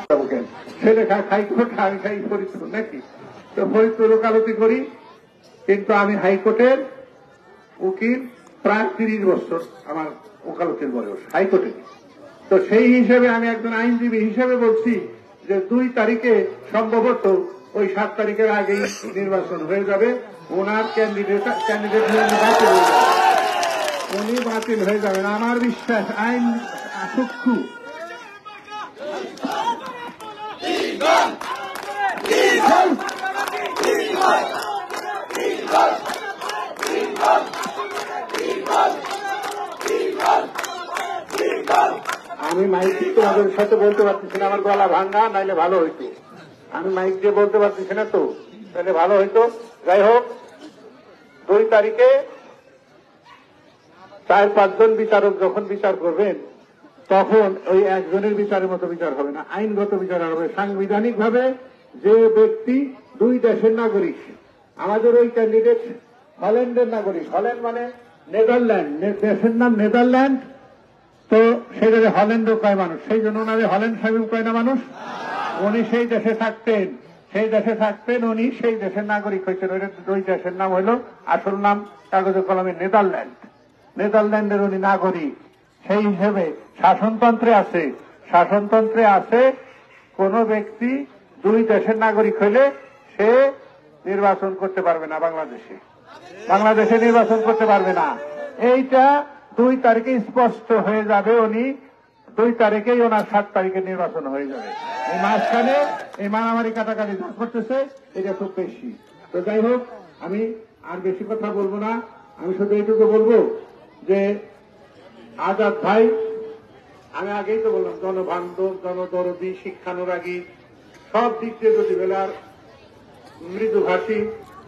সে লেখা হাইকোর্ট, আমি খাই ফরিদপুর নাকি? তো ফরিদপুর ওকালতি করি, কিন্তু আমি হাইকোর্টের উকিল প্রায় 30 বছর আমার ওকালতির বয়স হাইকোর্টে। তো সেই হিসেবে আমি একজন আইনজীবী হিসেবে বলছি যে 2 তারিখে সম্ভবত ওই 7 তারিখের আগেই নির্বাচন হয়ে যাবে। ওনার ক্যান্ডিডেট উনি বাতিল হয়ে যাবেন, আমার বিশ্বাস। আইন সূক্ষ্ম আমি মাইক তোমাদের সাথে বলতে পারতেছি না, আমার গলা ভাঙ্গা, নাইলে ভালো হইতো। আমি মাইক দিয়ে বলতে পারতেছি না, তো তাহলে ভালো হইতো। যাই হোক, 2 তারিখে 4-5 জন বিচারক যখন বিচার করবেন, তখন ওই একজনের বিচারের মতো বিচার হবে না, আইনগত বিচার হবে। সাংবিধানিক ভাবে যে ব্যক্তি 2 দেশের নাগরিক, আমাদের ওই ক্যান্ডিডেট হল্যান্ডের নাগরিক, হল্যান্ড মানে নেদারল্যান্ড, দেশের নাম নেদারল্যান্ড, তো সেখানে হল্যান্ডও কয় মানুষ, সেই জন্য ওনারে হল্যান্ড সাহেব কয় না মানুষ। উনি সেই দেশে থাকতেন, উনি সেই দেশের নাগরিক হয়েছেন। ওই দেশের নাম হইল, আসল নাম কাগজে কলমে নেদারল্যান্ড। নেদারল্যান্ডের উনি নাগরিক। সেই হিসেবে শাসনতন্ত্রে আছে কোন ব্যক্তি 2 দেশের নাগরিক হইলে সে নির্বাচন করতে পারবে না, বাংলাদেশে নির্বাচন করতে পারবে না। এইটা 2 তারিখে স্পষ্ট হয়ে যাবে। উনি 2 তারিখেই ওনার 7 তারিখে নির্বাচন হয়ে যাবে। এই মাঝখানে এই মারামারি কাটাকাটি যা করতেছে এটা খুব বেশি। তো যাই হোক, আমি আর বেশি কথা বলবো না, আমি শুধু এইটুকু বলবো যে আজাদ ভাই, আমি আগেই তো বললাম, জনবান্ধব, জনদরদী, শিক্ষানুরাগী, সব দিক দিয়ে যদি বেলার মৃদুভাষী,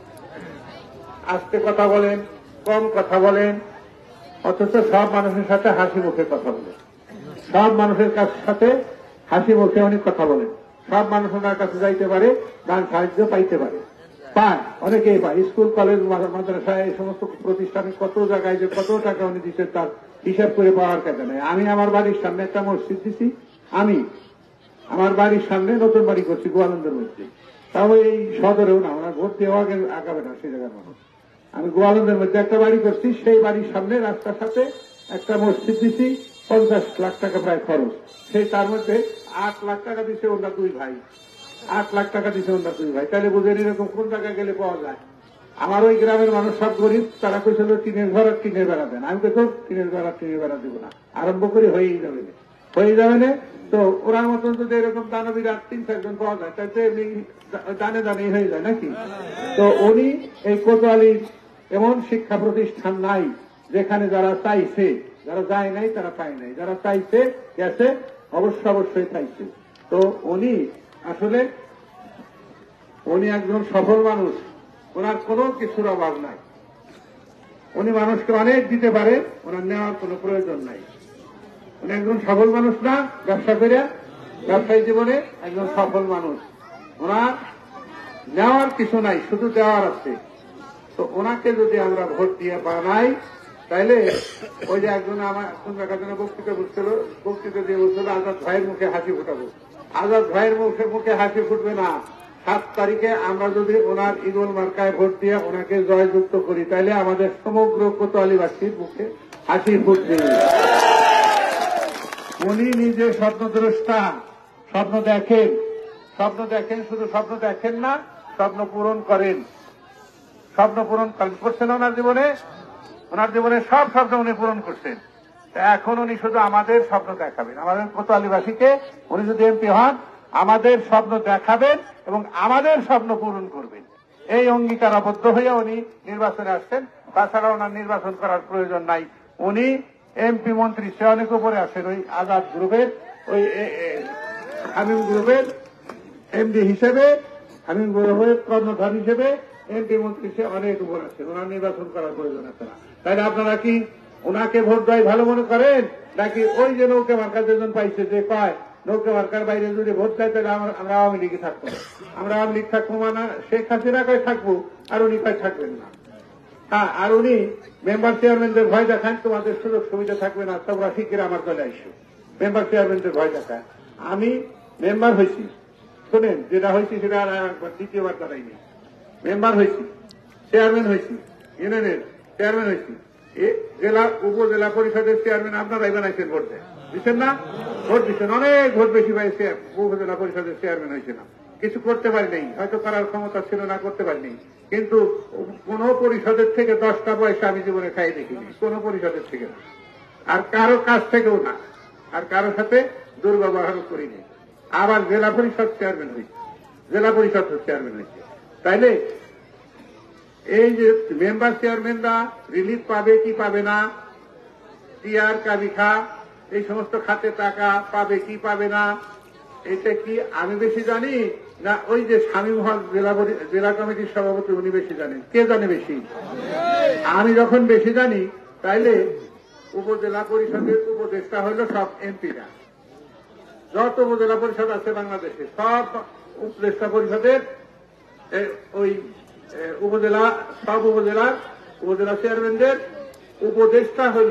আস্তে কথা বলেন, কম কথা বলেন, অথচ সব মানুষের সাথে হাসি মুখে কথা বলেন, সব মানুষের সাথে হাসি মুখে অনেক কথা বলেন, সব মানুষ ওনার কাছে যাইতে পারে, গান সাহায্য পাইতে পারে, পায়, অনেকেই পায়। স্কুল, কলেজ, মাদ্রাসায়, এই সমস্ত প্রতিষ্ঠানে কত জায়গায় যে কত টাকা উনি দিচ্ছে তার হিসাব করে পাওয়ার কথা নেই। আমি আমার বাড়ির সামনে একটা মসজিদ দিছি, আমি আমার বাড়ির সামনে নতুন বাড়ি করছি গোয়ালন্দের মধ্যে, তাও এই সদরেও না, ওনার ভোট দেওয়া আগাবে না সেই জায়গার মানুষ। আমি গোয়ালন্দের মধ্যে একটা বাড়ি করছি, সেই বাড়ির সামনে রাস্তার সাথে একটা মসজিদ দিছি, 50 লাখ টাকা প্রায় খরচ। সেই তার মধ্যে 8 লাখ টাকা দিচ্ছে ওনার 2 ভাই, 8 লাখ টাকা দিচ্ছে ওনার 2 ভাই। তাহলে বুঝেন এরকম কোন জায়গায় গেলে পাওয়া যায়। আমার ওই গ্রামের মানুষ সব গরিব, তারা কইছিল টিনের ঘর আর টিনের বেড়া দেন। আমি কইতো টিনের ঘর আর টিনের বেড়া দিব না, আরম্ভ করে হয়েই যাবে না। তো ওরার মতন যদি এরকম দানবীর 3-4 জন পাওয়া যায়, তাই তো এমনি দানে দানেই হয়ে যায় নাকি? তো উনি এই কোতোয়ালির এমন শিক্ষা প্রতিষ্ঠান নাই যেখানে যারা চাইছে, যারা যায় নাই তারা পায় নাই, যারা চাইছে গেছে, অবশ্যই চাইছে। তো উনি আসলে একজন সফল মানুষ, ওনার কোনো কিছুর অভাব নাই, উনি মানুষকে অনেক দিতে পারে, ওনার নেওয়ার কোনো প্রয়োজন নাই। উনি একজন সফল মানুষ না, ব্যবসা করে, ব্যবসায়ী জীবনে একজন সফল মানুষ, ওনার নেওয়ার কিছু নাই, শুধু দেওয়ার আছে। তো ওনাকে যদি আমরা ভোট দিয়ে বানাই, তাইলে ওই যে একজন আমার কোন জায়গার জন্য বক্তৃতা দিয়ে বলছিল আজাদ ভাইয়ের মুখে হাসি ফুটাবো। আজাদ ভাইয়ের মুখে হাসি ফুটবে না। 7 তারিখে আমরা যদি ওনার ঈগল মার্কায় ভোট দিয়ে ওনাকে জয়যুক্ত করি, তাইলে আমাদের সমগ্র কোতোয়ালিবাসীর মুখে হাসি ফুটবে। উনি নিজে স্বপ্নদ্রষ্টা, স্বপ্ন দেখেন, শুধু স্বপ্ন দেখেন না, স্বপ্ন পূরণ করেন, করছেন ওনার জীবনে সব স্বপ্ন উনি পূরণ করছেন। এখন উনি শুধু আমাদের স্বপ্ন দেখাবেন, আমাদের কোতোয়ালিবাসীকে উনি যদি এমপি হন, আমাদের স্বপ্ন দেখাবেন এবং আমাদের স্বপ্ন পূরণ করবেন। এই অঙ্গীকারাবদ্ধ হয়ে উনি নির্বাচনে আসছেন। তাছাড়া ওনার নির্বাচন করার প্রয়োজন নাই। উনি এমপি মন্ত্রী সে অনেক উপরে আছেন, ওই আজাদ গ্রুপের, ওই হামিম গ্রুপের এমডি হিসেবে, হামিম গ্রুপের কর্ণধার হিসেবে এমপি মন্ত্রী সে অনেক উপর আছেন, ওনার নির্বাচন করার প্রয়োজন আছে না। তাইলে আপনারা কি ওনাকে ভোট দেয় ভালো মনে করেন, নাকি ওই যে নৌকা মার্কার যেজন পাইছে যে কয় নৌকা মার্কার বাইরে যদি ভোট দেয় তাহলে আমরা আওয়ামী লীগে থাকবো, আমরা আওয়ামী লীগ থাকবো, মানে শেখ হাসিনা কয় থাকবো আর উনি কয় থাকবেন না। হ্যাঁ, আর উনি মেম্বার চেয়ারম্যানদের ভয় দেখান, তোমাদের সুযোগ সুবিধা থাকবে না, তোমরা শিখে আমার দলে আইসো, মেম্বার চেয়ারম্যানদের ভয় দেখায়। আমি মেম্বার হয়েছি, শোনেন, যেটা হয়েছি সেটা আর একবার দ্বিতীয়বার দাঁড়াইনি। মেম্বার হয়েছি, চেয়ারম্যান হয়েছি, ইউনিয়নের চেয়ারম্যান হয়েছি, জেলা উপজেলা পরিষদের চেয়ারম্যান আপনারাই বানাইছেন, ভোট দেন দিচ্ছেন না? ভোট দিচ্ছেন, অনেক ভোট বেশি পাইছে, উপজেলা পরিষদের চেয়ারম্যান হয়েছিলাম। কিছু করতে পারি নাই, হয়তো করার ক্ষমতা ছিল না, করতে পারিনি। কিন্তু কোন পরিষদের থেকে 10টা পয়সা আমি জীবনে খাই দেখিনি, কোন পরিষদের থেকে না, আর কারো কাছ থেকেও না, আর কারোর সাথে দুর্ব্যবহারও করিনি। আবার জেলা পরিষদ চেয়ারম্যান হয়েছে, জেলা পরিষদ চেয়ারম্যান হয়েছে। তাইলে এই যে মেম্বার চেয়ারম্যানরা রিলিফ পাবে কি পাবে না, টিআর কাবিখা এই সমস্ত খাতে টাকা পাবে কি পাবে না, এটা কি আমি বেশি জানি না ওই যে শামীম হক জেলা কমিটির সভাপতি উনি বেশি জানেন? কে জানে বেশি? আমি যখন বেশি জানি, তাইলে উপজেলা পরিষদের উপদেষ্টা হইল সব এমপিরা। যত উপজেলা পরিষদ আছে বাংলাদেশে সব উপদেষ্টা পরিষদের ওই উপজেলা, সব উপজেলা চেয়ারম্যানদের উপদেষ্টা হইল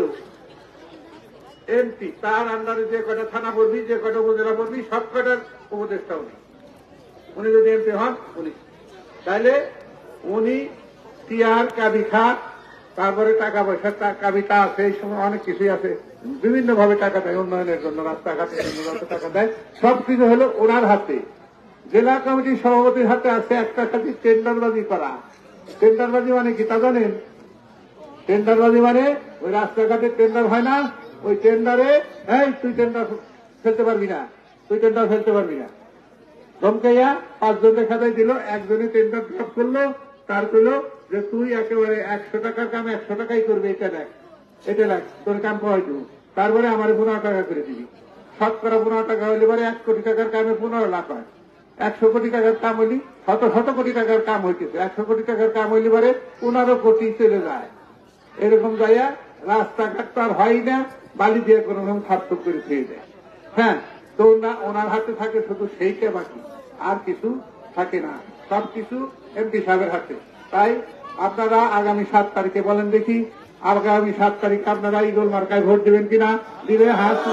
এমপি। তার আন্ডারে যে কটা থানা পড়বি, যে কটা উপজেলা পড়বি, সব কটার উপদেষ্টা উনি যদি এমপি হন উনি। তাইলে উনি টিআর কাবিখা, তারপরে টাকা পয়সার কাবিতা আছে, এই সময় অনেক কিছুই আছে, বিভিন্ন ভাবে টাকা দেয়, উন্নয়নের জন্য, রাস্তাঘাটের জন্য যত টাকা দেয় সবকিছু হলো ওনার হাতে। জেলা কমিটির সভাপতির হাতে আছে একটা খালি টেন্ডারবাজি করা। টেন্ডারবাজি মানে কি তা জানেন? টেন্ডারবাজি মানে ওই রাস্তাঘাটের টেন্ডার হয় না, ওই টেন্ডারে এই তুই টেন্ডার ফেলতে পারবি না, তুই টেন্ডার ফেলতে পারবি না, ধমকাইয়া 5 জন দেখা দিল, একজনে টেন্ডার ড্রপ করলো, তার করলো যে তুই একেবারে 100 টাকার কাম 100 টাকাই করবে, এটা দেখ, তোর কাম পাওয়াই দেবো, তারপরে আমার 15 টাকা করে দিবি। 15 টাকা হইলে পরে 1 কোটি টাকার কামে 15 লাখ হয়। 100 কোটি টাকার কাম হইলি শত কোটি টাকার কাম হইতেছে, 100 কোটি টাকার কাম হইলে পরে 15 কোটি চলে যায়। এরকম যাইয়া রাস্তাঘাট তো আর হয় না, বালি দিয়ে কোন রকম সার্থক করে খেয়ে দেয়। হ্যাঁ, তো ওনার হাতে থাকে শুধু সেইটা, বাকি আর কিছু থাকে না, সবকিছু এমপি সাহেবের হাতে। তাই আপনারা আগামী 7 তারিখে বলেন দেখি, আগামী 7 তারিখ আপনারা ইগল মার্কায় ভোট দেবেন কিনা? দিলে হাতে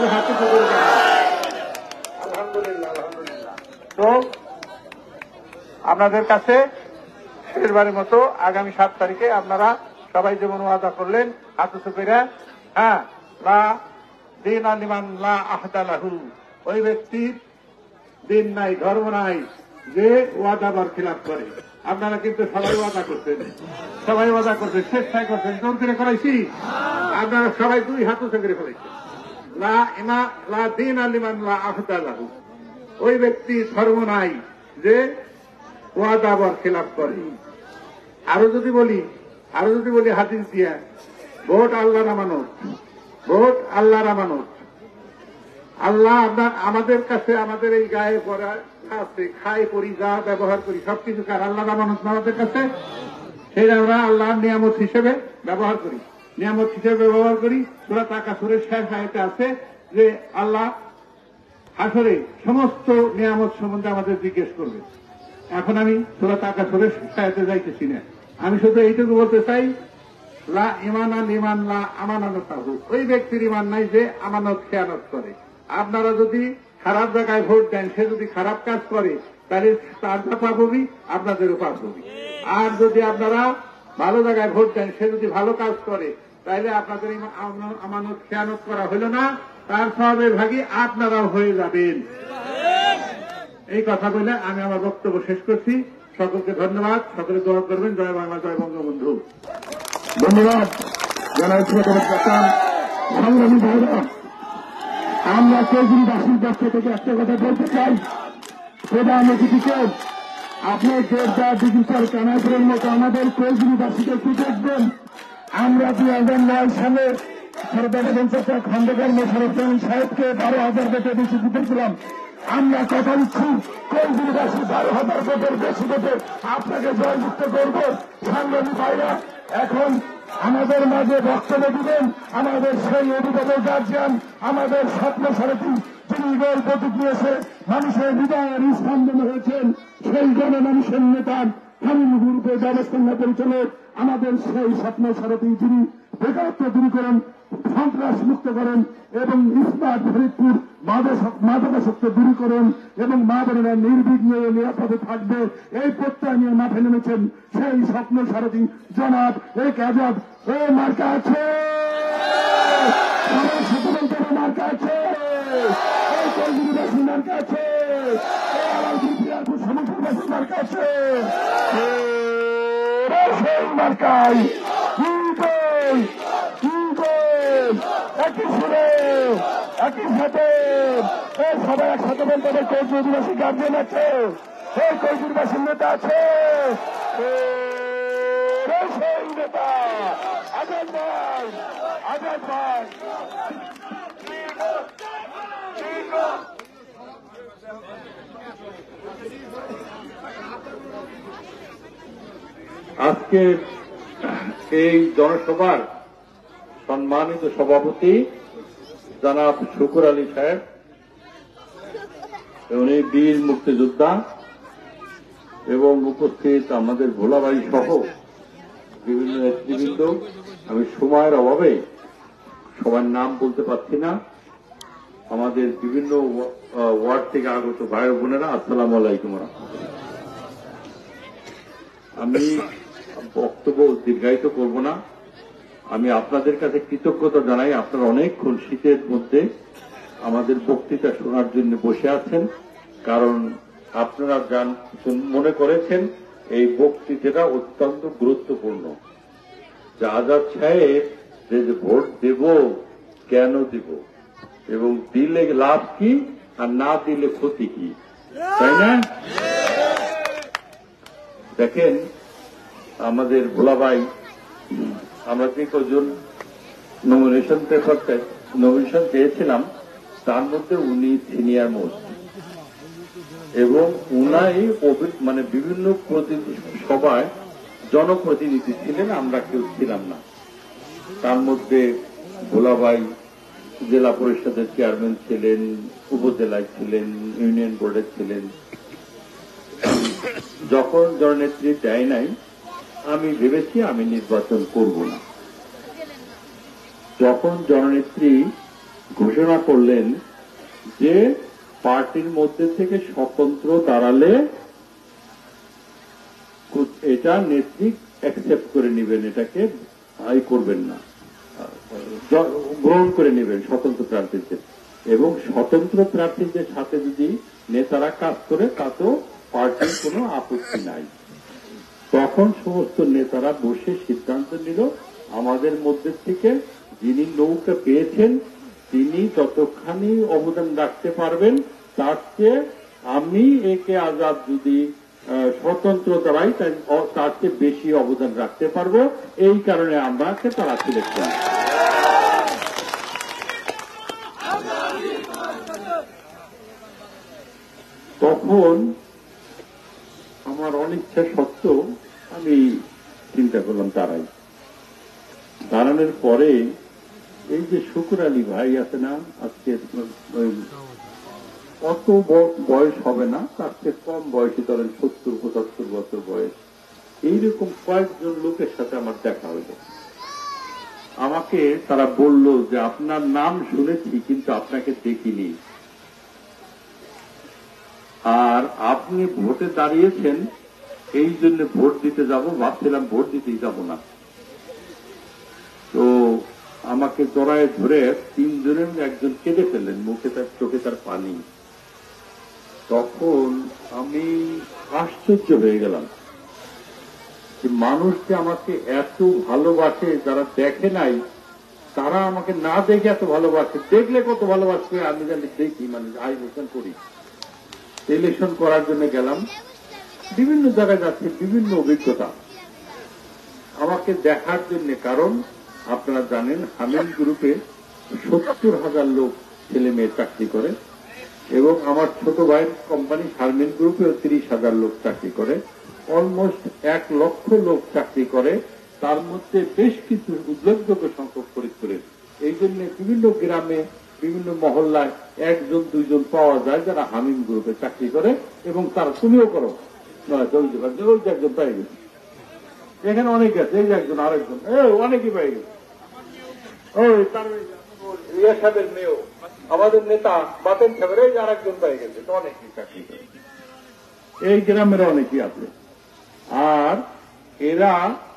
আলহামদুলিল্লাহ, আলহামদুলিল্লাহ। তো আপনাদের কাছে শেষবারের মতো আগামী 7 তারিখে আপনারা সবাই যেমন ওয়াদা করলেন হাতে করে, হ্যাঁ, লা দিন আলিমান লা আহদালাহু, ওই ব্যক্তির দিন নাই, ধর্ম নাই যে ওয়াদা বরখিলাপ করে। আপনারা কিন্তু সবাই ওয়াদা করছেন, চেষ্টায় করছেন, জোর করে করাইছি, আপনারা সবাই 2 হাত উঁচু করে ফেলাইছেন। লা দিন আলিমান লা আহদালাহু, ওই ব্যক্তির ধর্ম নাই যে ওয়াদা বরখিলাপ করে। আরো যদি বলি হাদিস দিয়া, ভোট আল্লাহর আমানত, ভোট আল্লাহর আমানত। আল্লাহ আমাদের কাছে, আমাদের এই গায়ে পড়া আছে, খাই পরি, যা ব্যবহার করি, সবকিছু কার? আল্লাহর আমানত আমাদের কাছে। সেটা আমরা আল্লাহর নিয়ামত হিসেবে ব্যবহার করি। সূরা তাকাসুরের শেষ আয়াতে আছে যে আল্লাহ হাসরে সমস্ত নিয়ামত সম্বন্ধে আমাদের জিজ্ঞেস করবে। এখন আমি সূরা তাকাসুরের শেষ আয়াতে যাইতেছি না, আমি শুধু এইটুকু বলতে চাই, লা ইমানা লিমান লা আমানাতাহু, ওই ব্যক্তির ইমান নাই যে আমানত খেয়ানত করে। আপনারা যদি খারাপ জায়গায় ভোট দেন, সে যদি খারাপ কাজ করে, তাহলে তার পাপ হবে, আপনাদেরও পাপ হবে। আর যদি আপনারা ভালো জায়গায় ভোট দেন, সে যদি ভালো কাজ করে, তাহলে আপনাদের আমানত খেয়ানত করা হইল না, তার সবের ভাগী আপনারাও হয়ে যাবেন। এই কথা বলে আমি আমার বক্তব্য শেষ করছি। সকলকে ধন্যবাদ, সকলে দোয়া করবেন। জয় বাংলা, জয় বঙ্গবন্ধু। ধন্যবাদ জানাচ্ছি। সংগ্রামী ভাইরা, আমরা চৌধুরীবাসীর পক্ষ থেকে একটা কথা বলতে চাই, প্রধান অতিথিকে আপনি জোরদার ডিজিটাল কানাইপুরের মতো আমাদের চৌধুরীবাসীকে একটু দেখবেন। আমরা 2009 সালে সরকার খন্দকার মোশাররফ সাহেবকে 12,000 ভোটে বেশি জিতেছিলাম। আমরা কথা দিচ্ছি, চৌধুরীবাসী 12,000 ভোটের বেশি ভোটে আপনাকে জয়যুক্ত করব। সংগ্রামী ভাইরা, এখন আমাদের মাঝে বক্তব্য দিবেন আমাদের সেই অভিভাবক গার্জিয়ান, আমাদের স্বপ্ন সারথী, যিনি গোল প্রতীক নিয়েছে মানুষের হৃদয়ের স্পন্দন হয়েছেন, সেই গণমানুষের নেতা হামিম গ্রুপের ব্যবস্থাপনা পরিচালক, আমাদের সেই স্বপ্ন সারথী, যিনি বেকারত্ব দূরীকরণ সন্ত্রাস মুক্ত করেন এবং স্মার্ট ফরিদপুর মাদকাসক্ত দূর করেন এবং মা বোনেরা নির্বিঘ্নে নিরাপদে থাকবে এই প্রত্যয় নিয়ে মাঠে নেমেছেন সেই স্বপ্ন সারথী জনাব এক আজাদ ও মার্কা আছে সবাই সাথে বলতে হবে মার্কা আছে এই কর্মীবাসী মার্কা আছে এই আলাউদ্দিন পিয়ারপুর সমগ্রবাসী মার্কা আছে সেই মার্কায় একই সুরে একই সাথে সবাই একসাথে বলতে হবে কৌশল আদিবাসী গার্জেন আছে এই কৌশলবাসীর নেতা আছে সেই নেতা আজাদ ভাই আজাদ ভাই আজকে এই জনসভার সম্মানিত সভাপতি জনাব শুকুর আলী সাহেব, উনি বীর মুক্তিযোদ্ধা এবং উপস্থিত আমাদের ভোলাবাড়ি সহ বিভিন্ন নেতৃবৃন্দ, আমি সময়ের অভাবে সবার নাম বলতে পারছি না, আমাদের বিভিন্ন ওয়ার্ড থেকে আগত ভাই বোনেরা, আসসালামু আলাইকুম। আমি বক্তব্য দীর্ঘায়িত করব না। আমি আপনাদের কাছে কৃতজ্ঞতা জানাই, আপনারা অনেকক্ষণ শীতের মধ্যে আমাদের বক্তৃতা শোনার জন্য বসে আছেন, কারণ আপনারা মনে করেছেন এই বক্তৃতাটা অত্যন্ত গুরুত্বপূর্ণ। যে আজাদ সাহেব যে ভোট দেব, কেন দেব এবং দিলে লাভ কি আর না দিলে ক্ষতি কি, তাই না? দেখেন, আমাদের ভোলাভাই, আমরা যে কজন নমিনেশন চেয়েছিলাম তার মধ্যে উনি সিনিয়র মোস্ট এবং উনাই মানে বিভিন্ন সভায় জনপ্রতিনিধি ছিলেন, আমরা কেউ ছিলাম না। তার মধ্যে ভোলাভাই জেলা পরিষদের চেয়ারম্যান ছিলেন, উপজেলায় ছিলেন, ইউনিয়ন বোর্ডের ছিলেন। যখন জননেত্রী দেয় নাই, আমি ভেবেছি আমি নির্বাচন করব না। যখন জননেত্রী ঘোষণা করলেন যে পার্টির মধ্যে থেকে স্বতন্ত্র দাঁড়ালে এটা নেত্রী অ্যাকসেপ্ট করে নেবেন, এটাকে করবেন না, গ্রহণ করে নেবেন স্বতন্ত্র প্রার্থীদের, এবং স্বতন্ত্র প্রার্থীদের সাথে যদি নেতারা কাজ করে তাতেও পার্টির কোনো আপত্তি নাই। তখন সমস্ত নেতারা বসে সিদ্ধান্ত নিল, আমাদের মধ্যে থেকে যিনি নৌকা পেয়েছেন তিনি যতখানি অবদান রাখতে পারবেন, তার চেয়ে আমি একে আজাদ যদি স্বতন্ত্র দাঁড়াই তার চেয়ে বেশি অবদান রাখতে পারবো, এই কারণে আমাকে তারা সিলেক্ট করে। তখন আমার অনিচ্ছা সত্ত্বেও আমি চিন্তা করলাম দাঁড়ানোর পরে এই যে শুকুর আলী ভাই আছে না, আজকে অত বয়স হবে না, তার চেয়ে কম বয়সী, ধরেন 70-75 বছর বয়স, এইরকম কয়েকজন লোকের সাথে আমার দেখা হইল। আমাকে তারা বলল যে আপনার নাম শুনেছি কিন্তু আপনাকে দেখিনি, আর আপনি ভোটে দাঁড়িয়েছেন এই জন্য ভোট দিতে যাব, ভাবছিলাম ভোট দিতেই যাব না। তো আমাকে জড়ায় ধরে তিনজনের একজন কেঁদে ফেললেন, মুখে তার চোখে তার পানি। তখন আমি আশ্চর্য হয়ে গেলাম যে মানুষ যে আমাকে এত ভালোবাসে, যারা দেখে নাই তারা আমাকে না দেখে এত ভালোবাসে, দেখলে কত ভালোবাসবে আমি জানি, দেখি মানে আয়োজন করি। ইলেকশন করার জন্য গেলাম, বিভিন্ন জায়গায় যাচ্ছে, বিভিন্ন অভিজ্ঞতা আমাকে দেখার জন্য। কারণ আপনারা জানেন হামিম গ্রুপে 70,000 লোক ছেলে মেয়ে চাকরি করে এবং আমার ছোট ভাইয়ের কোম্পানি শারমিন গ্রুপেও 30,000 লোক চাকরি করে, অলমোস্ট 1 লক্ষ লোক চাকরি করে, তার মধ্যে বেশ কিছু উল্লেখযোগ্য সংখ্যক ফরিদপুরের। এই জন্য বিভিন্ন গ্রামে বিভিন্ন মহল্লায় 1-2 পাওয়া যায় যারা হামিম গ্রুপে চাকরি করে, এবং তারা তুমিও করো, একজন পাই গেছে, এখানে অনেক আছে, এই যে একজন আরেকজন, অনেকেই পাই গেছে। ওই তার রিয়া সাহেবের মেয়েও আমাদের নেতা বাতেন সাহেবের এই আর একজন পাই গেছে, তো অনেকেই চাকরি করে, এই গ্রামের অনেকেই আছে। আর এরা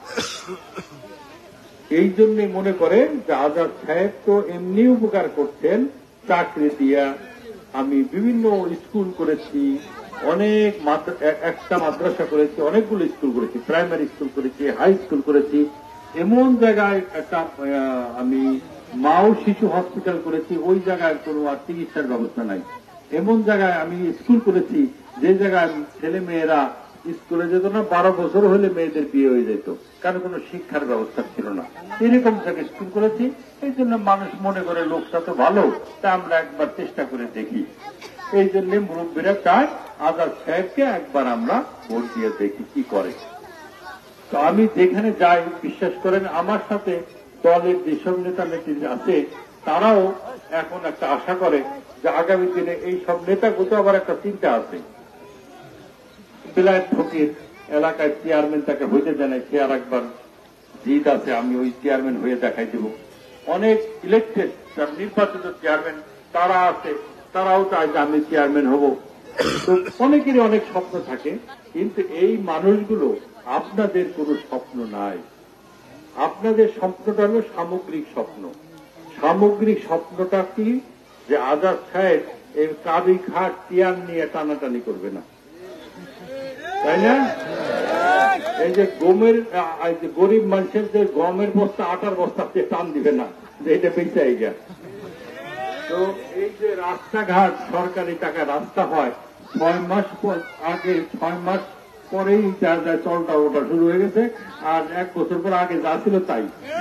এই জন্য মনে করে যে আজাদ সাহেব তো এমনি উপকার করছেন চাকরি দিয়া। আমি বিভিন্ন স্কুল করেছি, অনেক একটা মাদ্রাসা করেছি, অনেকগুলো স্কুল করেছি, প্রাইমারি স্কুল করেছি, হাই স্কুল করেছি। এমন জায়গায় একটা আমি মাও শিশু হসপিটাল করেছি, ওই জায়গায় কোনো আর চিকিৎসার ব্যবস্থা নাই। এমন জায়গায় আমি স্কুল করেছি যে জায়গায় ছেলে মেয়েরা স্কুলে যেত না, 12 বছর হলে মেয়েদের বিয়ে হয়ে যেত, কারণ কোনো শিক্ষার ব্যবস্থা ছিল না। এরকম থেকে স্কুল করেছি। এই জন্য মানুষ মনে করে লোকটা তো ভালো, তা আমরা একবার চেষ্টা করে দেখি। এই জন্য মুরব্বীরা চায় আজাদ সাহেবকে একবার আমরা ভোট দিয়ে দেখি কি করে। তো আমি যেখানে যাই, বিশ্বাস করেন আমার সাথে দলের যেসব নেতা নেত্রী আছে তারাও এখন একটা আশা করে যে আগামী দিনে এই সব নেতাগুলো আবার একটা চিন্তা আছে, বেলায়েত ফকির এলাকায় চেয়ারম্যান তাকে হইতে জানায়, সে আর একবার জিত আছে, আমি ওই চেয়ারম্যান হয়ে দেখাই দেব। অনেক ইলেকটেড নির্বাচিত চেয়ারম্যান তারা আছে, তারাও চায় যে আমি চেয়ারম্যান হব। তো অনেকেরই অনেক স্বপ্ন থাকে, কিন্তু এই মানুষগুলো আপনাদের কোনো স্বপ্ন নাই। আপনাদের স্বপ্নটা হল সামগ্রিক স্বপ্ন। সামগ্রিক স্বপ্নটা কি? যে আজাদ সাহেব এই কাবি খাট চেয়ার নিয়ে টানাটানি করবে না, তাই না? এই যে গরিব মানুষের যে গমের বস্তা, আটার বস্তা টান দিবে না যে এটা বেঁচে গিয়া। তো এই যে রাস্তাঘাট সরকারি টাকা রাস্তা হয়, 6 মাস আগে 6 মাস পরেই চলটা ওটা শুরু হয়ে গেছে, আর 1 বছর পর আগে যা ছিল তাই।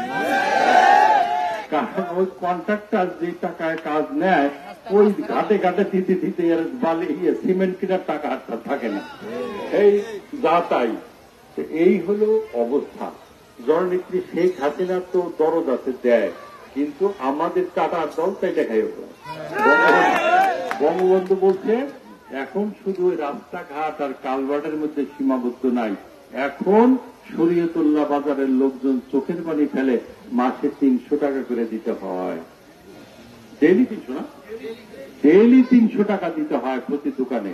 কারণ ওই কন্ট্রাক্টর যে টাকায় কাজ নেয়, ওই ঘাটে ঘাটে দিতে দিতে বালি সিমেন্ট কেনার টাকা আর থাকে না, এই যা তাই। এই হলো অবস্থা। জননেত্রী শেখ হাসিনা তো দরদ আছে দেয়, কিন্তু আমাদের টাটার দল তাই দেখাই হতো। বঙ্গবন্ধু বলছে এখন শুধু ওই রাস্তাঘাট আর কালভার্টের মধ্যে সীমাবদ্ধ নাই, এখন শরীয়তুল্লাহ বাজারের লোকজন চোখের পানি ফেলে মাসে 300 টাকা করে দিতে হয়। ডেইলি 300 না, ডেইলি 300 টাকা দিতে হয় প্রতি দোকানে।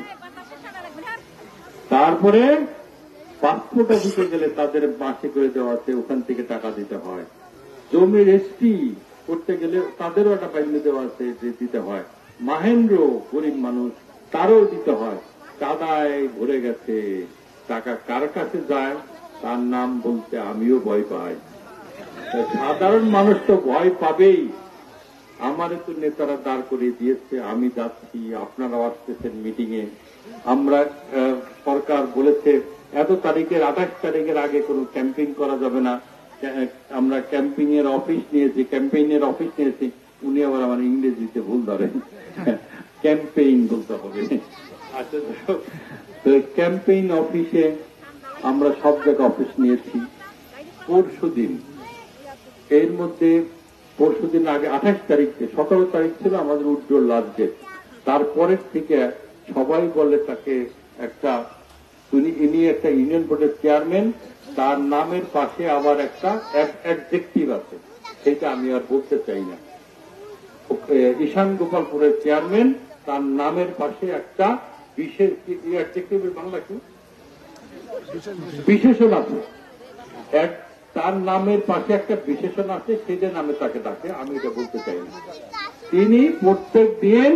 তারপরে পাসপোর্ট অফিসে গেলে তাদের মাসে করে দেওয়া আছে, ওখান থেকে টাকা দিতে হয়। জমি রেজিস্ট্রি করতে গেলে তাদেরও একটা পাইলে দেওয়া আছে, যে দিতে হয়। মাহেন্দ্র গরিব মানুষ, তারও দিতে হয়। কাদায় ভরে গেছে, টাকা কার কাছে যায় তার নাম বলতে আমিও ভয় পাই। সাধারণ মানুষ তো ভয় পাবেই। আমারে তো নেতারা দাঁড় করিয়ে দিয়েছে, আমি যাচ্ছি, আপনারা আসতেছেন মিটিং এ। আমরা সরকার বলেছে এত তারিখের 28 তারিখের আগে কোনো ক্যাম্পেইন করা যাবে না। আমরা ক্যাম্পেইন এর অফিস নিয়েছি। উনি আবার আমার ইংরেজিতে ভুল ধরেন, ক্যাম্পেইন বলতে হবে। আচ্ছা, তো ক্যাম্পেইন অফিসে আমরা সব জায়গায় অফিস নিয়েছি। পরশুদিন, এর মধ্যে পরশুদিন আগে 28 তারিখ, 17 তারিখ ছিল আমাদের উজ্জ্বল লাস্ট ডেট। তারপরের থেকে সবাই বলে তাকে ইনি একটা ইউনিয়ন বোর্ডের চেয়ারম্যান, তার নামের পাশে আবার একটা অ্যাডজেক্টিভ আছে, সেটা আমি আর বলতে চাই না। ঈশান গোপালপুরের চেয়ারম্যান, তার নামের পাশে একটা বিশেষ অ্যাডজেক্টিভের বাংলা কি বিশেষণ আছে, তার নামের পাশে একটা বিশেষণ আছে, সেটা নামে তাকে ডাকে, আমি এটা বলতে চাই না। তিনি প্রত্যেক দিন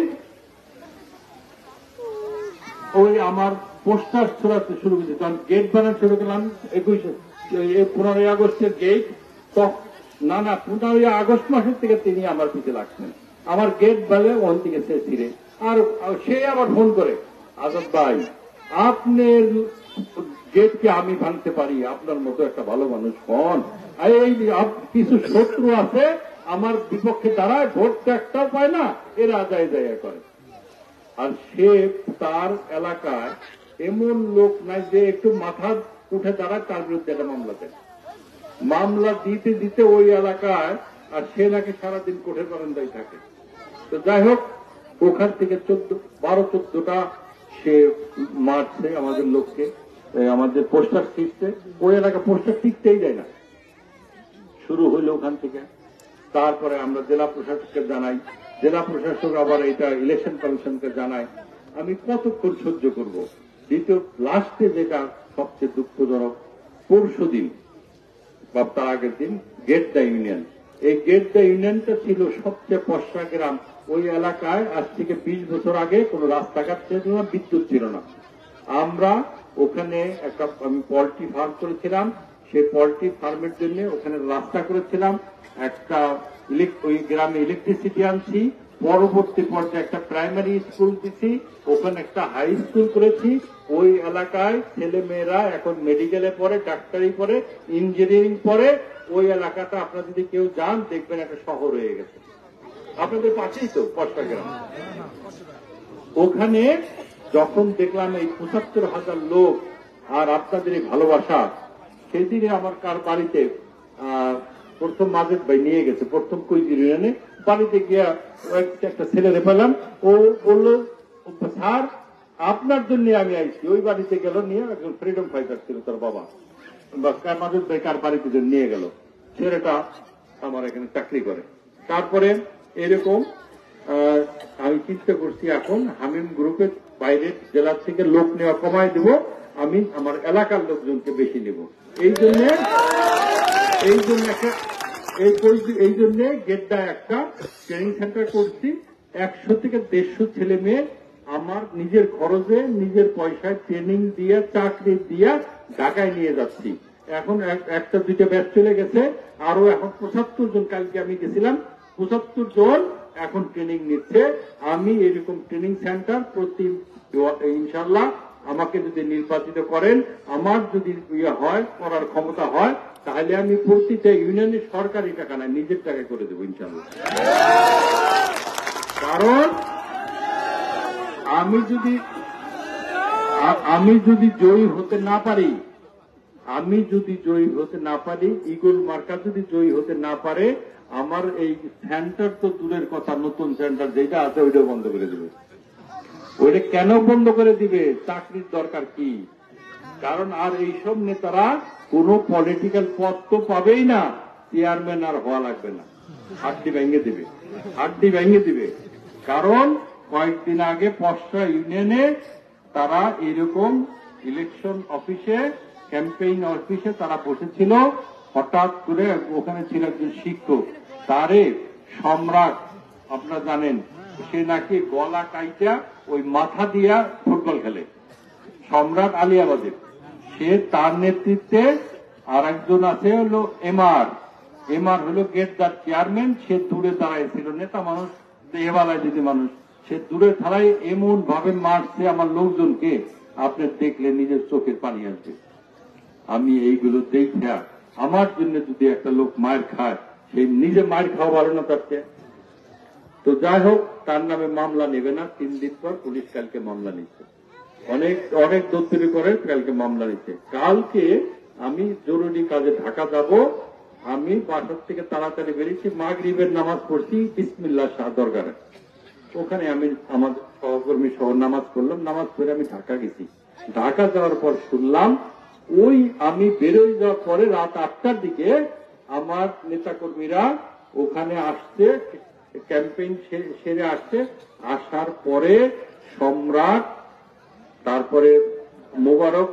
ওই আমার পোস্টার ছড়াতে শুরু করেছে, কারণ গেট বানাতে শুরু করলাম 15 আগস্টের গেট। না 15 আগস্ট মাসের থেকে তিনি আমার পিছে লাগছেন, আমার গেট বেলে ওখান থেকে সে ফিরে। আর সে আবার ফোন করে, আজাদ ভাই আপনার গেটকে আমি ভাঙতে পারি, আপনার মতো একটা ভালো মানুষ হন। এই কিছু শত্রু আছে আমার বিপক্ষে দাঁড়ায়, ভোট তো একটাও পায় না, এরা যায় করে। আর সে তার এলাকায় এমন লোক নাই যে একটু মাথা উঠে দাঁড়ায়, তার বিরুদ্ধে একটা মামলা দিতে দিতে ওই এলাকায়, আর সে নাকি সারাদিন কোর্টের বারান্দায় থাকে। তো যাই হোক, ওখান থেকে 12-14টা সে মারছে আমাদের লোককে, আমাদের পোস্টার টিকতে, ওই এলাকা পোস্টার টিকতেই যায় না। শুরু হইল ওখান থেকে। তারপরে আমরা জেলা প্রশাসককে জানাই, জেলা প্রশাসক আবার এটা ইলেকশন কমিশনকে জানায়। আমি কতক্ষণ সহ্য করব? দ্বিতীয় লাস্টে যেটা সবচেয়ে দুঃখজনক, পরশুদিন বা তার আগের দিন গেটদা ইউনিয়ন, এই গেটদা ইউনিয়নটা ছিল সবচেয়ে পশ্চা গ্রাম। ওই এলাকায় আজ থেকে 20 বছর আগে কোনো রাস্তাঘাট ছিল না, বিদ্যুৎ ছিল না। আমরা ওখানে আমি পোল্ট্রি ফার্ম করেছিলাম, সেই পোল্ট্রি ফার্মের জন্য ওখানে রাস্তা করেছিলাম, একটা ওই গ্রামে ইলেকট্রিসিটি আনছি, পরবর্তী পর্যায়ে একটা প্রাইমারি স্কুল দিছি, ওখানে একটা হাই স্কুল করেছি। ওই এলাকায় ছেলে মেয়েরা এখন মেডিকেলে পড়ে, ডাক্তারি পড়ে, ইঞ্জিনিয়ারিং পড়ে। ওই এলাকাটা আপনারা যদি কেউ যান দেখবেন একটা শহর হয়ে গেছে। আপনাদের পাশেই তো পশ্চা গ্রাম। ওখানে যখন দেখলাম এই ৭৫,০০০ লোক আর আপনাদের এই ভালোবাসা, সেই দিনে আমার কার বাড়িতে প্রথম মাজেদ ভাই নিয়ে গেছে, প্রথম কুইজির ইউনিয়নে বাড়িতে গিয়া একটা ছেলেরে পেলাম। ও বললো, স্যার আপনার জন্য আমি আইছি। ওই বাড়িতে গেল, নিয়ে একজন ফ্রিডম ফাইটার ছিল তার বাবা, মাজেদ ভাই কার বাড়িতে নিয়ে গেল। ছেলেটা আমার এখানে চাকরি করে। তারপরে এরকম আমি চিন্তা করছি, এখন হামিম গ্রুপের বাইরের জেলার থেকে লোক নেওয়া কমায় দেব, আমি আমার এলাকার লোকজনকে বেশি নেব। এই জন্য গেটটা একটা ট্রেনিং সেন্টার করছি। 100 থেকে 150 ছেলে মেয়ে আমার নিজের খরচে, নিজের পয়সায় ট্রেনিং দিয়ে, চাকরি দিয়ে ঢাকায় নিয়ে যাচ্ছি। এখন একটা দুইটা ব্যাচ চলে গেছে, আরো এখন 75 জন, কালকে আমি গেছিলাম, 75 জন এখন ট্রেনিং নিচ্ছে। আমি এরকম ট্রেনিং সেন্টার প্রতি ইনশাল্লাহ আমাকে যদি নির্বাচিত করেন, আমার যদি হয়, করার ক্ষমতা হয়, তাহলে আমি প্রতিটা ইউনিয়নের সরকারি টাকা না, নিজের টাকায় করে দেবো ইনশাল্লাহ। কারণ আমি যদি জয়ী হতে না পারি, ইগল মার্কা যদি জয়ী হতে না পারে, আমার এই সেন্টার তো দূরের কথা, নতুন সেন্টার যেটা আছে ওইটা বন্ধ করে দেবে। ওইটা কেন বন্ধ করে দিবে? চাকরির দরকার কি? কারণ আর এইসব নেতারা কোন পলিটিক্যাল পদ তো পাবেই না, চেয়ারম্যান আর হওয়া লাগবে না, হাড্ডি ভেঙে দিবে। কারণ কয়েকদিন আগে পশ্চা ইউনিয়নে তারা এরকম ইলেকশন অফিসে, ক্যাম্পেইন অফিসে তারা বসেছিল। হঠাৎ করে ওখানে ছিল একজন শিক্ষক, তারে সম্রাট, আপনারা জানেন, সে নাকি গলা কাইটা ওই মাথা দিয়া ফুটবল খেলে, সম্রাট আলিয়াবাদে। সে, তার নেতৃত্বে আর একজন আছে হলো এমআর হলো গেটদার চেয়ারম্যান। সে দূরে দাঁড়াইছিল, নেতা মানুষ, দেহবালায় যদি মানুষ, সে দূরে দাঁড়ায় এমন ভাবে মারছে আমার লোকজনকে, আপনি দেখলে নিজের চোখের পানি আসবে। আমি এইগুলো দেখে, আমার জন্য যদি একটা লোক মায়ের খায়, সেই নিজে মায়ের খাওয়া ভালো না তারকে। তো যাই হোক, তার নামে মামলা নেবে না। 3 দিন পর পুলিশ কালকে মামলা নিচ্ছে, অনেক দৌড়দৌড়ি করে কালকে মামলা নিচ্ছে। কালকে আমি জরুরি কাজে ঢাকা যাব। আমি বাসার থেকে তাড়াতাড়ি বেরিয়েছি, মাগরিবের নামাজ পড়ছি বিসমিল্লাহ শাহ দরগারে। ওখানে আমি আমার সহকর্মী সহ নামাজ পড়লাম। নামাজ পড়ে আমি ঢাকা গেছি। ঢাকা যাওয়ার পর শুনলাম, ওই আমি বেরোয় যাওয়ার পরে রাত 8টার দিকে আমার নেতাকর্মীরা ওখানে আসছে, ক্যাম্পেইন সেরে আসছে। আসার পরে সম্রাট, তারপরে মোবারক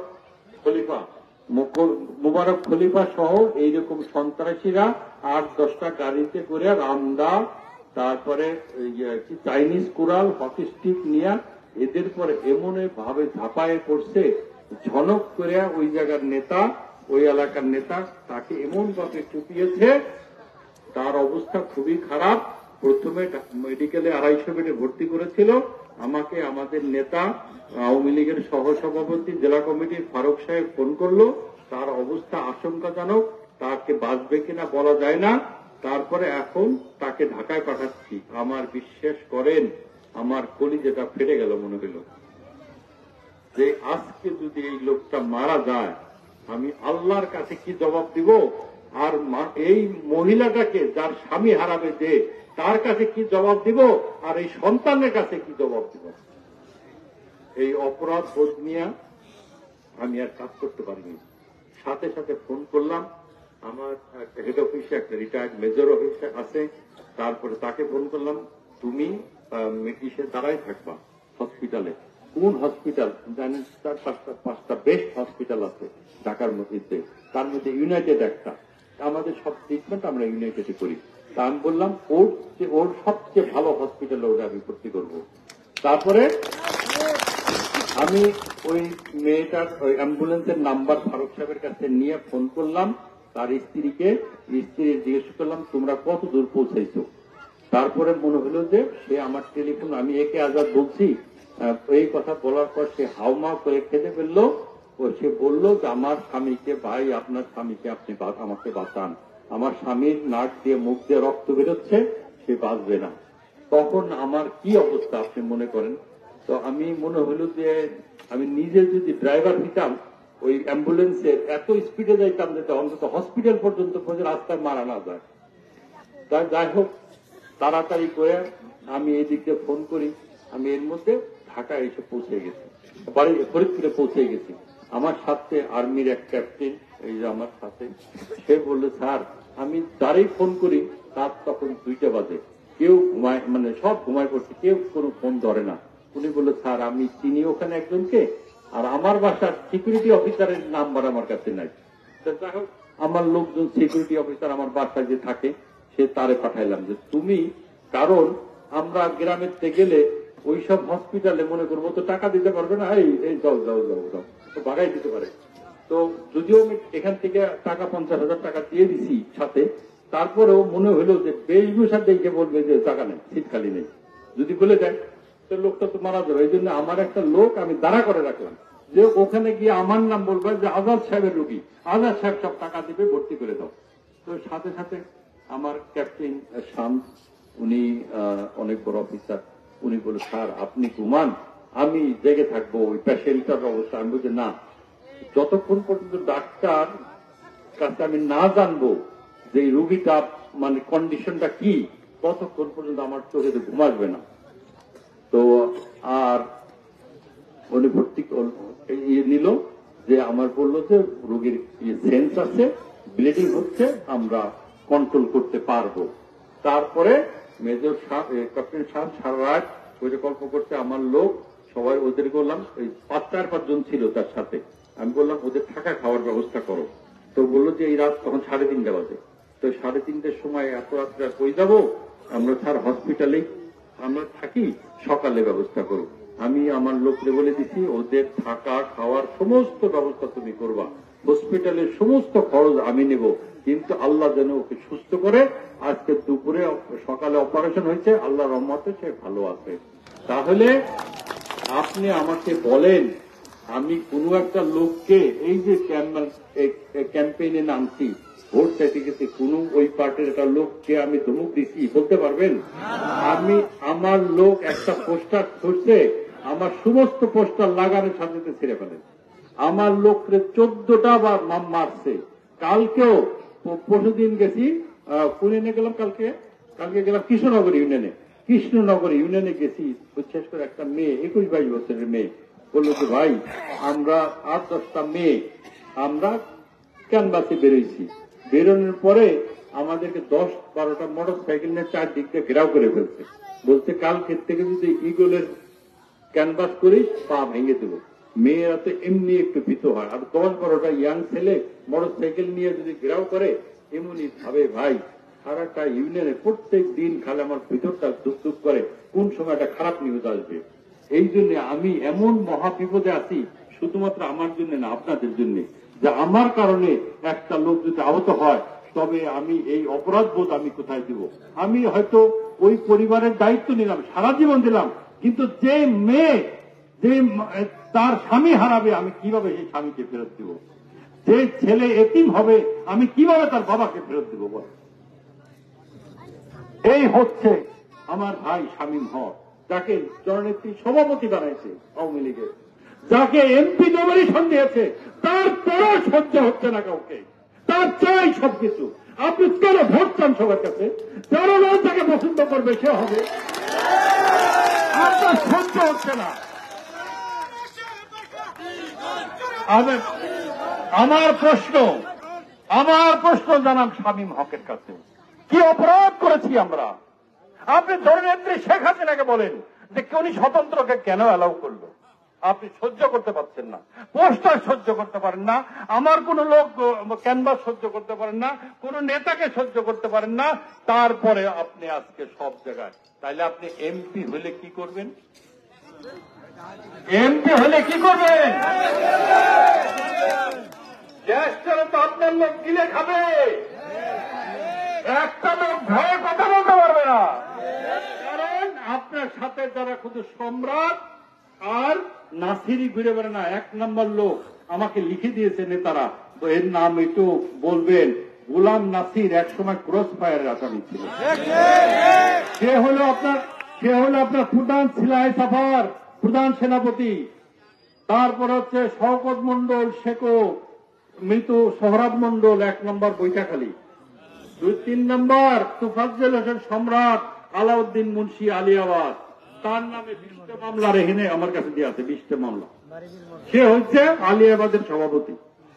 খলিফা সহ এইরকম সন্ত্রাসীরা 8-10টা গাড়িতে করে রামদা, তারপরে চাইনিজ কুড়াল, হকি স্টিক নিয়ে এদের পরে এমন ভাবে ঝাঁপায়ে পড়ছে, ঝনক করে ওই জায়গার নেতা, ওই এলাকার নেতা, তাকে এমন ভাবে চুপিয়েছে, তার অবস্থা খুবই খারাপ। প্রথমে মেডিকেলে 250 বেডে ভর্তি করেছিল। আমাকে আমাদের নেতা, আওয়ামী লীগের সহসভাপতি, জেলা কমিটির ফারুক সাহেব ফোন করলো, তার অবস্থা আশঙ্কাজনক, তাকে বাঁচবে কিনা বলা যায় না। তারপরে এখন তাকে ঢাকায় পাঠাচ্ছি। আমার বিশ্বাস করেন, আমার কলিজাটা ফেটে গেল, মনে হলো যে আজকে যদি এই লোকটা মারা যায়, আমি আল্লাহর কাছে কি জবাব দিব, আর এই মহিলাটাকে যার স্বামী হারাবে যে, তার কাছে কি জবাব দিব, আর এই সন্তানের কাছে কি জবাব দিব। এই অপরাধ বোধ নিয়ে আমি আর কাজ করতে পারিনি। সাথে সাথে ফোন করলাম আমার হেড অফিসে একটা রিটায়ার্ড মেজর অফিসার আছে, তারপরে তাকে ফোন করলাম, তুমি ইসে দাঁড়াই থাকবা হসপিটালে। কোন হসপিটাল জানেন? 4-5টা বেস্ট হসপিটাল আছে ঢাকার মধ্যে, তার মধ্যে ইউনাইটেড একটা। আমাদের সব ট্রিটমেন্ট আমরা ইউনাইটেডে করি। তা আমি বললাম ওর সবচেয়ে ভালো হসপিটালে ওটা আমি ভর্তি করবো। তারপরে আমি ওই মেয়েটার ওই অ্যাম্বুলেন্সের নাম্বার ফারুক সাহেবের কাছে নিয়ে ফোন করলাম তার স্ত্রীকে। স্ত্রীর জিজ্ঞেস করলাম, তোমরা কত দূর পৌঁছাইছো? তারপরে মনে হলো যে সে আমার টেলিফোন, আমি একে আজাদ বলছি, এই কথা বলার পর সে হাউমাউ করে খেতে ফেললো। সে বলল যে আমার স্বামীকে, ভাই আপনার স্বামীকে আপনি আমাকে বাঁচান, আমার স্বামীর নাক দিয়ে মুখ দিয়ে রক্ত বেরোচ্ছে, সে বাঁচবে না। তখন আমার কি অবস্থা আপনি মনে করেন? তো আমি মনে হলো যে আমি নিজে যদি ড্রাইভার দিতাম ওই অ্যাম্বুলেন্সের, এত স্পিডে যাইতাম যেটা অন্তত হসপিটাল পর্যন্ত রাস্তায় মারা না যায়। তাই যাই হোক, তাড়াতাড়ি করে আমি এদিকে ফোন করি। আমি এর মধ্যে ঢাকা এসে পৌঁছে গেছি, বাড়ি ফরিদপুরে পৌঁছে গেছি। আমার সাথে আর্মির এক ক্যাপ্টেন, এই যে আমার সাথে, সে বললো, স্যার আমি যারাই ফোন করি তার তখন 2টা বাজে, কেউ ঘুমায়, মানে সব ঘুমায় পড়ছে, কেউ কোনো ফোন ধরে না। উনি বললো, স্যার আমি চিনি ওখানে একজনকে, আর আমার বাসার সিকিউরিটি অফিসারের নাম্বার আমার কাছে নাই। যাই হোক, আমার লোকজন সিকিউরিটি অফিসার আমার বাসায় যে থাকে, সে তারে পাঠাইলাম যে তুমি, কারণ আমরা গ্রামের থেকে গেলে ওইসব হসপিটালে মনে করবো তো টাকা দিতে পারবে না, এই যাও যাও যাও যাও, তো বাগাই দিতে পারে। তো যদিও আমি এখান থেকে টাকা 50,000 টাকা দিয়ে দিছি সাথে, তারপরেও মনে হলো যে বেশভূষার দেখে বলবে যে টাকা নেই, সিট খালি নেই, যদি বলে দেয় তো লোকটা তো মারা যাবে। এই জন্য আমার একটা লোক আমি দাঁড়া করে রাখলাম যে ওখানে গিয়ে আমার নাম বলবে যে আজাদ সাহেবের রুগী, আজাদ সাহেব সব টাকা দিবে, ভর্তি করে দাও। তো সাথে সাথে আমার ক্যাপ্টেন শান্ত, উনি অনেক বড় অফিসার, উনি বলে, স্যার আপনি ঘুমান, আমি জেগে থাকবো ওই পেশেন্টটার অবস্থা। আমি বলছি না, যতক্ষণ পর্যন্ত ডাক্তার কাছে আমি না জানবো যে রুগীটা মানে কন্ডিশনটা কি, ততক্ষণ পর্যন্ত আমার চোখে ঘুম আসবে না। তো আর উনি ভর্তি নিল, যে আমার বললো যে রোগীর সেন্স আছে, ব্লিডিং হচ্ছে, আমরা কন্ট্রোল করতে পারবো। তারপরে মেজর ক্যাপ্টেন সাহেব সারা রাত পরিকল্প করতে, আমার লোক সবাই ওদের বললাম, ওই 4-5 জন ছিল তার সাথে, আমি বললাম ওদের থাকা খাওয়ার ব্যবস্থা করো। তো বললো যে এই রাত তখন 3:30 বাজে। তো 3:30টার সময় এত রাত্রে কই যাবো, আমরা স্যার হসপিটালেই আমরা থাকি, সকালে ব্যবস্থা করো। আমি আমার লোককে বলে দিছি, ওদের থাকা খাওয়ার সমস্ত ব্যবস্থা তুমি করবা, হসপিটালের সমস্ত খরচ আমি নেব, কিন্তু আল্লাহ যেন ওকে সুস্থ করে। আজকে দুপুরে সকালে অপারেশন হয়েছে, আল্লাহ রহমতে সে ভালো আছে। তাহলে আপনি আমাকে বলেন, আমি কোনো একটা লোককে এই যে ক্যাম্পেইনে নামছি, ভোট চাইতে গেছে, কোন ওই পার্টির একটা লোককে আমি ধমক দিচ্ছি বলতে পারবেন? আমি আমার লোক একটা পোস্টার ধরছে, আমার সমস্ত পোস্টার লাগানোর সাথে ছেড়ে ফেলেন। আমার লোককে 14টা বার মারছে। কালকেও পরশুদিন গেছি, কোন ইউনিয়নে গেলাম, কালকে গেলাম কৃষ্ণনগর ইউনিয়নে গেছি। বিশেষ করে একটা মেয়ে, 21-22 বছরের মেয়ে, বললো যে ভাই আমরা 8-10টা মেয়ে আমরা ক্যানভাসে বেরোইছি, বেরোনোর পরে আমাদেরকে 10-12টা মোটর সাইকেল নিয়ে 4 দিক দিয়ে ঘেরাও করে ফেলছে। বলছে কালকের থেকে যদি ইগলের ক্যানভাস করি পা ভেঙে দেবো। মেয়েরা তো এমনি একটু ভীত হয়, আর 10-12টা ইয়াং ছেলে মোটর সাইকেল নিয়ে যদি ঘেরাও করে, এমনই ভাবে ভাই সারাটা ইউনিয়নে প্রত্যেক দিন খালি আমার ভিতরটা দুঃখ করে কোন সময় একটা খারাপ নিউজ আসবে। এই জন্য আমি এমন মহা বিপদে আছি, শুধুমাত্র আমার জন্য না, আপনাদের জন্য, যে আমার কারণে একটা লোক যদি আহত হয়, তবে আমি এই অপরাধ বোধ আমি কোথায় দিব? আমি হয়তো ওই পরিবারের দায়িত্ব নিলাম, সারা জীবন দিলাম, কিন্তু যে মেয়ে যে তার স্বামী হারাবে, আমি কিভাবে সেই স্বামীকে ফেরত দিব? যে ছেলে এতিম হবে, আমি কিভাবে তার বাবাকে ফেরত দিব? বল, এই হচ্ছে আমার ভাই শামীম হক, যাকে জননেত্রী সভাপতি বানাইছে আওয়ামী লীগের, যাকে এমপি নমিনেশন দিয়েছে, তার পরও সহ্য হচ্ছে না কাউকে, তার চাই সবকিছু। আপনি কেন ভোট চান সবার কাছে? জনগণ তাকে পছন্দ করবে, সে হবে, আপনার সহ্য হচ্ছে না। আমার প্রশ্ন, আমার প্রশ্ন জানান শামীম হকের কাছে, কি অপরাধ করেছি আমরা? আপনি দলনেত্রী শেখ হাসিনাকে বলেন যে উনি স্বতন্ত্রকে কেন অ্যালাউ করলো? আপনি সহ্য করতে পারছেন না, পোস্টার সহ্য করতে পারেন না, আমার কোন লোক ক্যানভাস সহ্য করতে পারেন না, কোন নেতাকে সহ্য করতে পারেন না, তারপরে আপনি আজকে সব জায়গায়। তাইলে আপনি এমপি হলে কি করবেন? এমপি হলে কি করবেন? দেশটা তো আপনার লোক গিলে খাবে, একটা লোক ভয়ে কথা বলতে পারবে না, কারণ আপনার সাথে যারা শুধু সম্রাট আর নাসিরই ঘুরে বেড়ে না, 1 নম্বর লোক আমাকে লিখে দিয়েছে নেতারা, তো এর নাম একটু বলবেন, গোলাম নাসির একসময় ক্রস ফায়ারের আসামি ছিল। সে হলো আপনার প্রধান সিলাই সাফার প্রধান সেনাপতি, তারপর হচ্ছে শওকত মন্ডল, শেখো মৃত সোহরাব মন্ডল 1 নম্বর বৈঠাখালী, 2-3 নম্বর তুফাজ্জল হোসেন সম্রাট, আলাউদ্দিন মুন্সি আলিয়াবাদ, তার নামে 20টা মামলা রেহেনে আমার কাছে দিয়ে আছে, 20টা মামলা। সে হচ্ছে আলিয়াবাদের সভাপতি,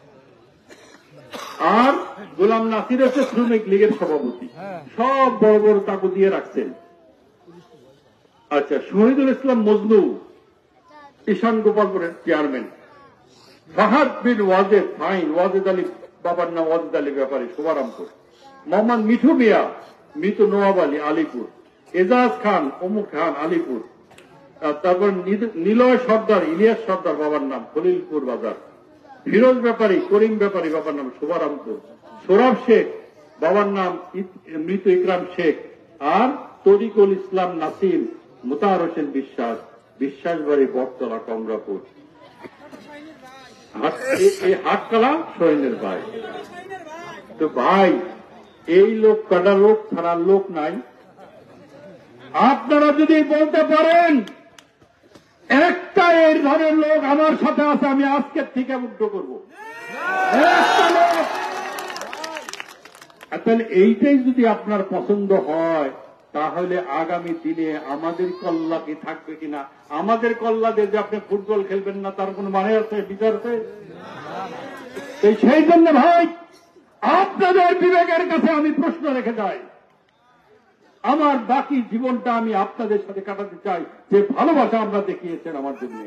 আর গোলাম নাসির হচ্ছে শ্রমিক লীগের সভাপতি। সব বড় বড় তাকু দিয়ে রাখছেন। আচ্ছা, শহীদুল ইসলাম মজনু ঈশান গোপালপুরের চেয়ারম্যান, ফাহাদ বিন ওয়াজেদ ফাইন, ওয়াজেদ আলী বাবার নাম ওয়াজেদ আলী ব্যাপারী শুভারামপুর, মোহাম্মদ মিঠু মিয়া মৃত নওয়াব আলী আলিপুর, এজাজ খান অমুক খান আলিপুর, তারপর নিলয় সর্দার ইলিয়াস সর্দার বাবার নাম খলিলপুর বাজার, ফিরোজ ব্যাপারী করিম ব্যাপারী বাবার নাম শুভারামপুর, সোরাব শেখ বাবার নাম মৃত ইকরাম শেখ, আর তরিকুল ইসলাম নাসিম মুতাহার হোসেন বিশ্বাস বিশ্বাসবাড়ি বটতলা কমরাপুর। হাটতলা সোহেনের ভাই। তো ভাই, এই লোক কটা লোক থানার লোক নাই? আপনারা যদি বলতে পারেন একটা এই ধরনের লোক আমার সাথে আছে, আমি আজকের থেকে মুক্ত করব। তাহলে এইটাই যদি আপনার পছন্দ হয়, তাহলে আগামী দিনে আমাদের কল্লা কি থাকবে কিনা? আমাদের কল্লা দিয়ে যে আপনি ফুটবল খেলবেন না, তার কোন মানে আছে, বিচার আছে? সেই জন্য ভাই, আপনাদের বিবেকের কাছে আমি প্রশ্ন রেখে যাই। আমার বাকি জীবনটা আমি আপনাদের সাথে কাটাতে চাই, যে ভালোবাসা আমরা দেখিয়েছেন আমার জন্য।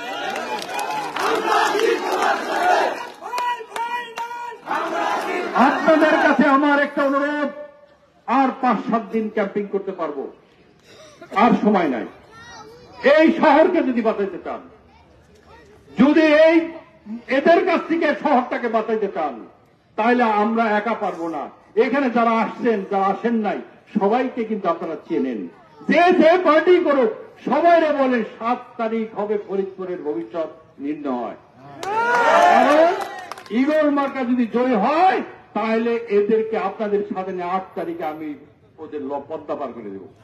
আপনাদের কাছে আমার একটা অনুরোধ, আর 5-7 দিন ক্যাম্পিং করতে পারবো, আর সময় নাই। এই শহরকে যদি বাঁচাইতে চান, যদি এদের কাছ থেকে শহরটাকে বাঁচাইতে চান, তাহলে আমরা একা পারবো না। এখানে যারা আসছেন, যারা আসেন নাই, সবাইকে কিন্তু আপনারা চেনেন। যে পার্টি করুক, সবাইরে বলেন 7 তারিখ হবে ফরিদপুরের ভবিষ্যৎ নির্ণয়। কারণ ঈগল মার্কা যদি জয় হয়, তাহলে এদেরকে আপনাদের সাথে 8 তারিখে আমি ওদের পদ্মা পার করে দেব।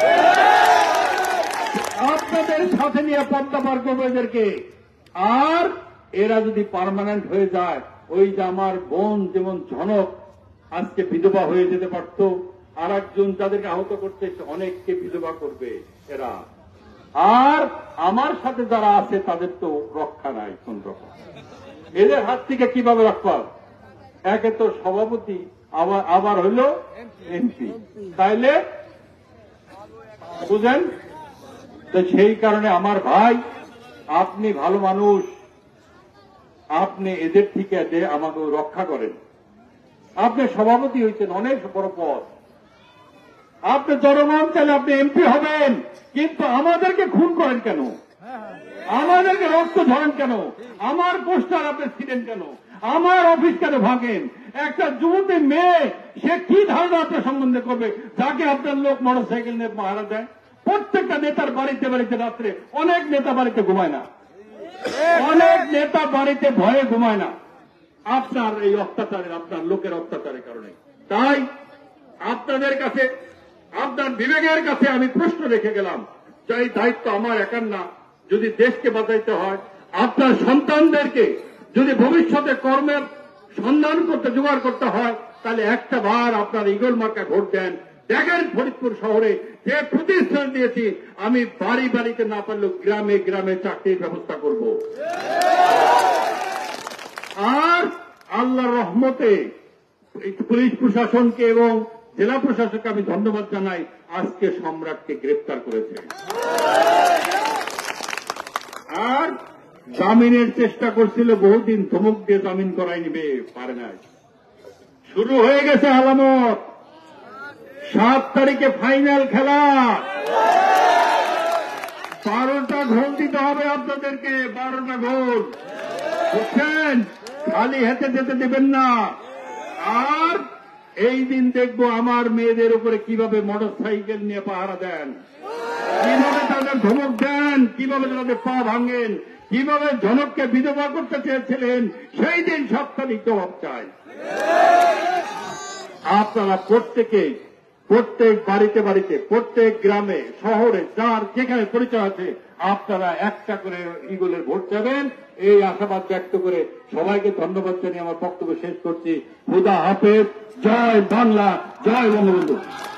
আপনাদের সাথে নিয়ে পদ্মা পার করবো এদেরকে। আর এরা যদি পার্মানেন্ট হয়ে যায়, ওই যে আমার বোন যেমন ঝনক আজকে বিধবা হয়ে যেতে পারত, আর একজন যাদেরকে আহত করতে অনেককে বিধবা করবে এরা। আর আমার সাথে যারা আছে তাদের তো রক্ষা নাই কোন রকম। এদের হাত থেকে কিভাবে রক্ষা? একে তো সভাপতি, আবার হইল এমপি, তাইলে বুঝেন। তো সেই কারণে আমার ভাই, আপনি ভালো মানুষ, আপনি এদের থেকে আমাকে রক্ষা করেন। আপনি সভাপতি হয়েছেন, অনেক বড় পদ, আপনি জনগণ চাইলে আপনি এমপি হবেন, কিন্তু আমাদেরকে খুন করেন কেন? আমাদেরকে রক্ত ঝরেন কেন? আমার পোস্টার আপনি ছিলেন কেন? আমার অফিস কেন ভাঙেন? একটা যুবতী মেয়ে, সে কি ধারণা আপনার সম্বন্ধে করবে, যাকে আপনার লোক মোটরসাইকেল নিয়ে মারা যায়? প্রত্যেকটা নেতার বাড়িতে বাড়িতে রাত্রে, অনেক নেতা বাড়িতে ঘুমায় না, অনেক নেতা বাড়িতে ভয়ে ঘুমায় না, আপনার এই অত্যাচারের, আপনার লোকের অত্যাচারের কারণে। তাই আপনাদের কাছে, আপনার বিবেকের কাছে আমি প্রশ্ন রেখে গেলাম, যে এই দায়িত্ব আমার একার না। যদি দেশকে বাঁচাইতে হয়, আপনার সন্তানদেরকে যদি ভবিষ্যতে কর্মের সন্ধান করতে জোগাড় করতে হয়, তাহলে একটা বার আপনার ঈগল মার্কা ভোট দেন। দেখেন ফরিদপুর শহরে যে প্রতিষ্ঠান দিয়েছি, আমি বাড়ি বাড়িতে না পারলেও গ্রামে গ্রামে চাকরির ব্যবস্থা করব। আর আল্লাহর রহমতে পুলিশ প্রশাসনকে এবং জেলা প্রশাসককে আমি ধন্যবাদ জানাই, আজকে সম্রাটকে গ্রেপ্তার করেছে। আর জামিনের চেষ্টা করছিল বহুদিন, ধমক দিয়ে জামিন করাই নিবে, পারে নাই। শুরু হয়ে গেছে আলামত, 7 তারিখে ফাইনাল খেলা। 12টা গোল দিতে হবে আপনাদেরকে, 12টা গোল, বুঝছেন? খালি হাতে যেতে দেবেন না। আর এই দিন দেখবো আমার মেয়েদের উপরে কিভাবে মোটর সাইকেল নিয়ে পাহারা দেন, কিভাবে তাদের ধমক দেন, কিভাবে তাদের পা ভাঙেন, কিভাবে জনককে বিধবা করতে চেয়েছিলেন, সেই দিন 7 তারিখ জবাব চাই। আপনারা প্রত্যেকেই, প্রত্যেক বাড়িতে বাড়িতে, প্রত্যেক গ্রামে শহরে, যার যেখানে পরিচয় আছে, আপনারা একটা করে ইগলের ভোট দেবেন, এই আশাবাদ ব্যক্ত করে সবাইকে ধন্যবাদ জানিয়ে আমার বক্তব্য শেষ করছি। খুদা হাফেজ। জয় বাংলা, জয় বঙ্গবন্ধু।